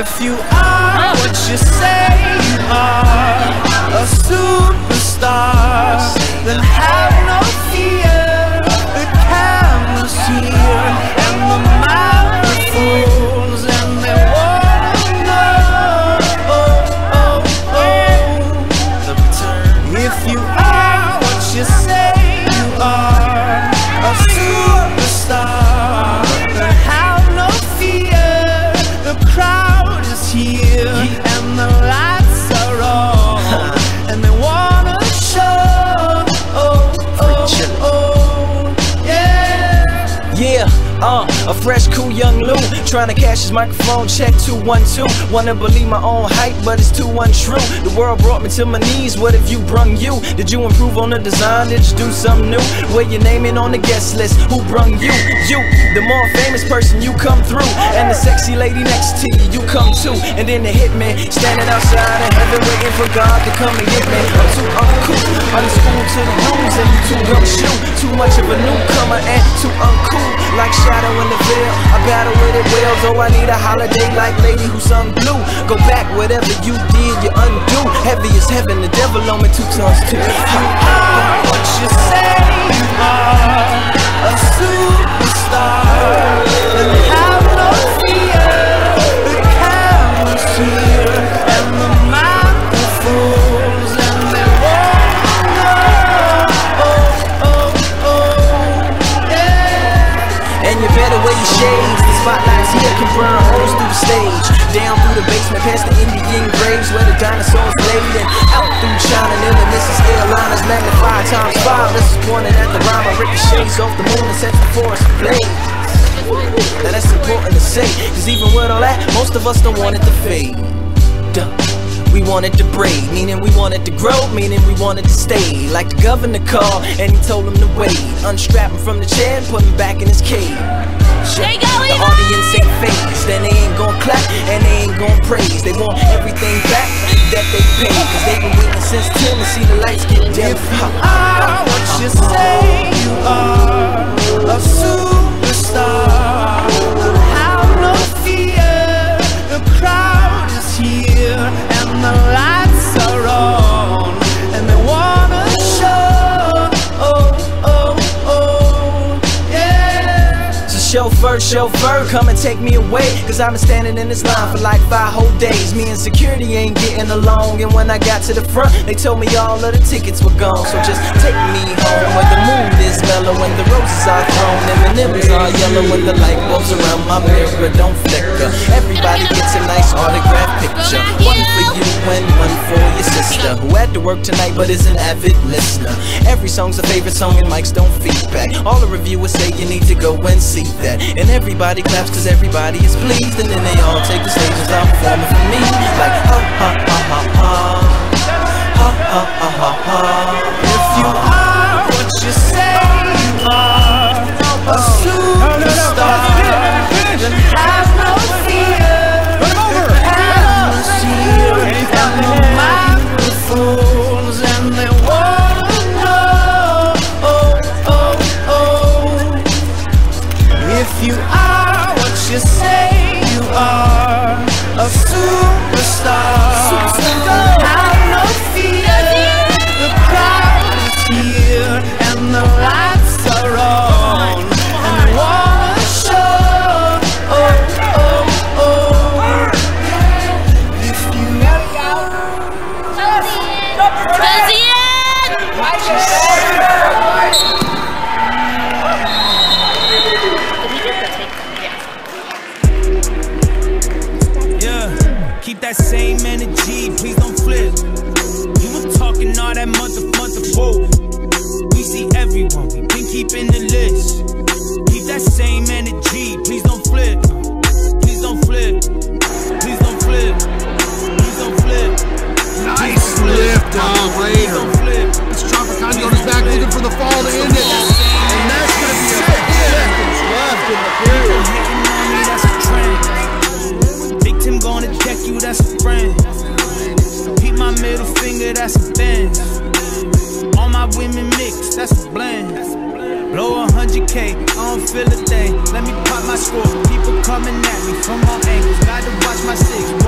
If you are what you say you are, a superstar, then have no fear. The camera's here and the microphones, and they wanna know. If you are what you say you are, a superstar, then have no fear. The crowd is here and the lights are on, and they wanna show. A fresh, cool young Lou, trying to cash his microphone check 212. Wanna believe my own hype, but it's too untrue. The world brought me to my knees, what have you brung you? Did you improve on the design, did you do something new? Where your name in on the guest list, who brung you? You, the more famous person, you come through. And the sexy lady next to you, you come too. And then the hitman, standing outside in heaven waiting for God to come and get me. I'm too uncool, unschooled to the rules, and you too gumshoe. Too much of a newcomer and too uncool. Like shadow in the veil, I battle with it well. Though I need a holiday like lady who sung blue. Go back, whatever you did, you undo. Heavy as heaven, the devil on me 2 tons too. You are what you say you are, a superstar, and have no fear. The camera's here and the microphones, and they wanna know. And you better wear your shades. The spotlights here can burn holes through the stage. Down through the basement, past the Indian graves where the dinosaurs laid, and out through China, near the Mrs. Airliners, magnified ×5. This is pointing at the rhyme. I ricochets off the moon and sets the forest ablaze. Now that's important to say, cause even with all that, most of us don't want it to fade. We want it to braid, meaning we want it to grow, meaning we want it to stay. Like the governor called and he told him to wait. Unstrap him from the chair and put him back in his cage. The audience ain't phased, then they ain't gon' clap and they ain't gon' praise. They want everything back that they paid, cause they been waiting since 10 to see the lights get dim. If you are what you say you are, a superstar, then have no fear. The crowd is here and the lights are on, and they wanna show. Chauffeur, come and take me away, cause I've been standing in this line for like 5 whole days. Me and security ain't getting along, and when I got to the front, they told me all of the tickets were gone. So just take me home where the mood is mellow, when the roses are thrown, M&M's are yellow, when the light bulbs around my mirror don't flicker. Everybody gets a nice autograph picture, one for you and one for your sister, who had to work tonight but is an avid listener. Every song's a favorite song and mics don't feedback. All the reviewers say you need to go and see that. And everybody claps cause everybody is pleased, and then they all take the stage and start performing for me. Like ha ha ha ha ha, ha ha ha ha ha. If you are what you say you are, a superstar, then have no fear. The camera's here and the microphones, and they wanna know. If you are what you say you are, a superstar, have no fear. The crowd is here and the lights are on, and they wanna show. If you keep that same energy, please don't flip. You were talking all that mother, whoa. We see everyone, we been keeping the list. Keep that same energy, please don't flip. Please don't flip. Please don't flip. Please don't flip. Nice lift on Rader. It's Tropicana on his back looking for the fall to end it. And that's going to be 6 seconds left in the period. That's a trend. Victim gonna check you, that's a friend. Keep my middle finger, that's a bend. All my women mix, that's a blend. Blow 100K, I don't feel a thing. Let me pop my score. People coming at me from all angles. Gotta watch my 6.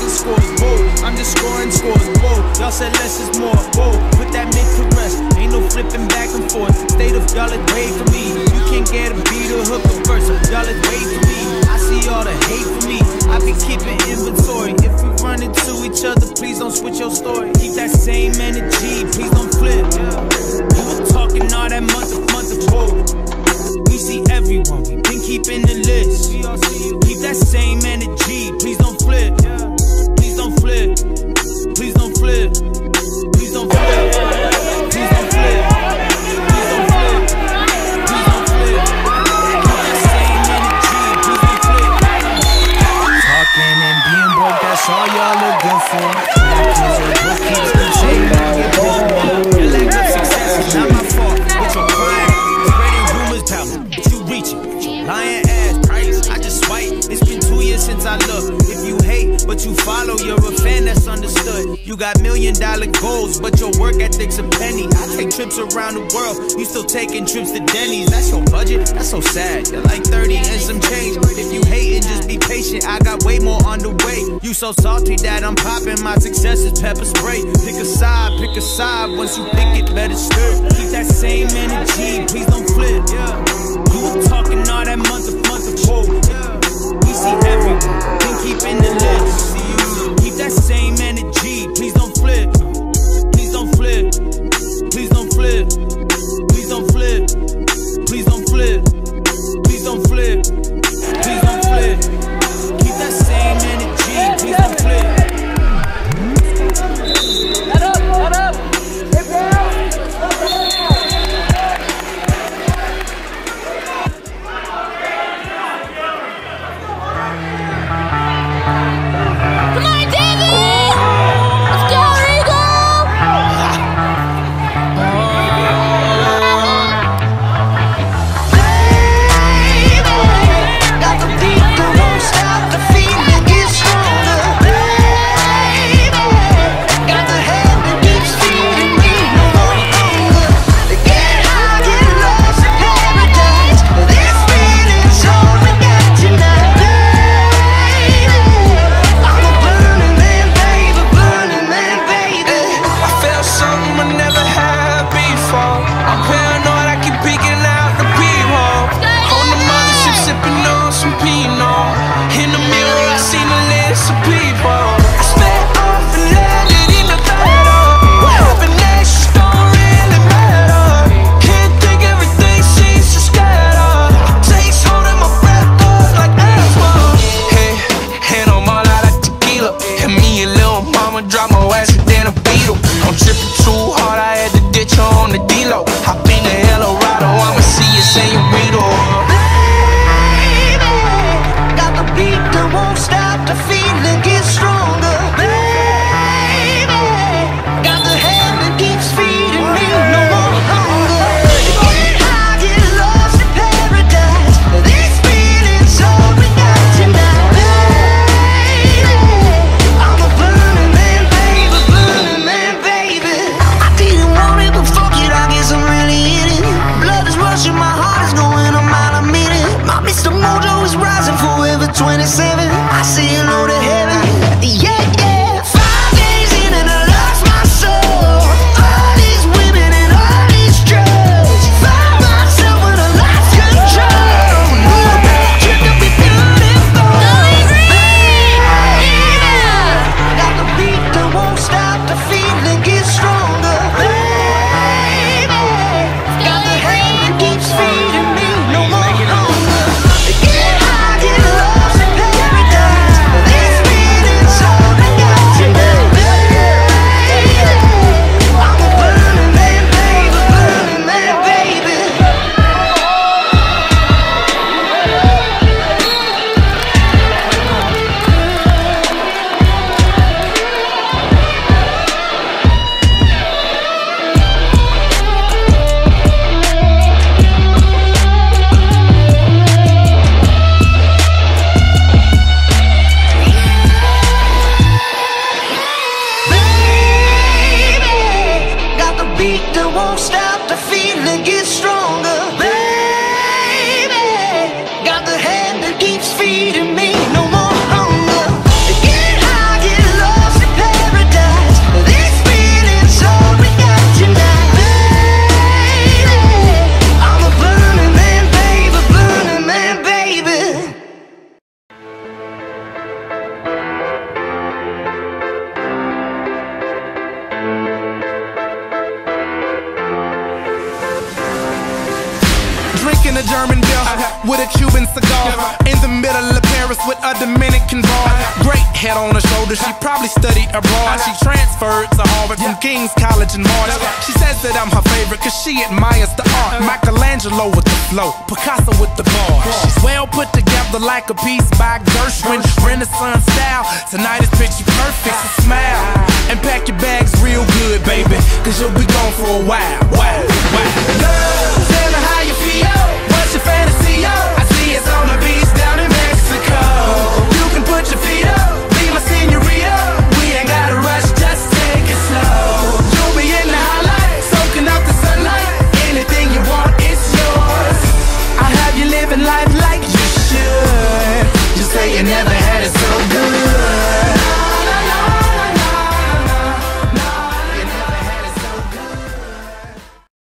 the scores, whoa. I'm just scoring scores, whoa. Y'all said less is more, whoa. Put that mid to rest, ain't no flipping back and forth. State of y'all is wait for me. You can't get a beat or hook a verse, y'all is wait for me. I see all the hate for me, I be keeping inventory. If we run into each other, please don't switch your story. Keep that same energy, please don't flip. You were talking all that month, whoa. We see everyone, we been keeping the list. Keep that same energy, please don't flip. Please don't flip. Please don't flip. Please don't flip. Please don't flip. Please don't flip. Please don't flip. Keep that same energy, please don't flip. Talking and being broke, that's all y'all are good for. Keeps the chain on your business. Your lack of success is not my fault. It's your pride. Spreading rumors about me. You reaching. Lying ass price. I just swipe. It's been 2 years since I looked. If you hate, but you follow, you're a fan that's understood. You got $1 million goals, but your work ethic's a penny. I take trips around the world. You still taking trips to Denny's. That's your budget? That's so sad. You're like 30 and some change. If you hating, just be patient. I got way more on the way. You so salty that I'm popping. My success is pepper spray. Pick a side, pick a side. Once you pick it, better stir. Keep that same energy, please don't flip. You were talking all that month, whoa. We see everyone, been keeping the list. Keep that same energy, please don't flip. Please don't flip. Please don't flip. Please don't flip. Please don't flip. Please don't flip. Please don't flip. Keep that same energy, please don't flip. Let up. with a Cuban cigar. In the middle of Paris with a Dominican bar. Great head on her shoulder, she probably studied abroad. She transferred to Harvard from King's College in March. She says that I'm her favorite cause she admires the art. Michelangelo with the flow, Picasso with the bar. She's well put together like a piece by Gershwin. Renaissance style, tonight is picture perfect, so smile and pack your bags real good, baby, cause you'll be gone for a while. Girl, tell me how you feel. What's your fantasy, yo? I see it's on the beach down in Mexico. You can put your feet up